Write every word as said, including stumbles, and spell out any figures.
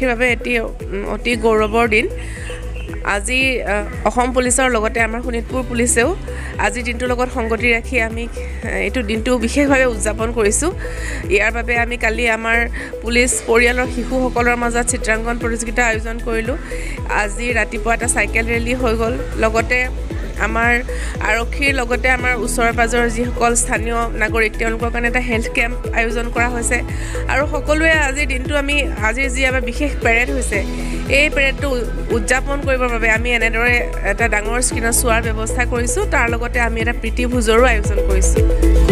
বাবে এটি অতি গৌৰৱৰ দিন আজি অসম পুলিচৰ লগতে আমাৰ শোণিতপুৰ পুলিচেও আজি দিনটোৰ লগত সংগতি ৰাখি আমি এইটো দিনটো বিশেষভাৱে উদযাপন কৰিছোঁ ইয়াৰ বাবে আমি কালি আমাৰ পুলিচ পৰিয়ালৰ শিশুসকলৰ মাজত চিত্ৰাংকন প্ৰতিযোগিতা আয়োজন কৰিলোঁ আজি ৰাতিপুৱা এটা চাইকেল ৰেলী হৈ গ'ল লগতে আমাৰ আৰক্ষীৰ লগতে আমাৰ ওচৰৰ পাজৰ যিসকল স্থানীয় নাগৰিক তেওঁলোকৰ কাৰণে এটা হেল্থ কেম্প আয়োজন কৰা হৈছে আৰু সকলোৱে আজিৰ দিনটো আমি আজিৰ যি আমাৰ বিশেষ পেৰেড হৈছে এই পেৰেডটো উদযাপন কৰিবৰ বাবে আমি এনেদৰে এটা ডাঙৰ স্ক্ৰীনত চোৱাৰ ব্যৱস্থা কৰিছোঁ তাৰ লগতে আমি এটা প্ৰীতি ভোজৰো আয়োজন কৰিছোঁ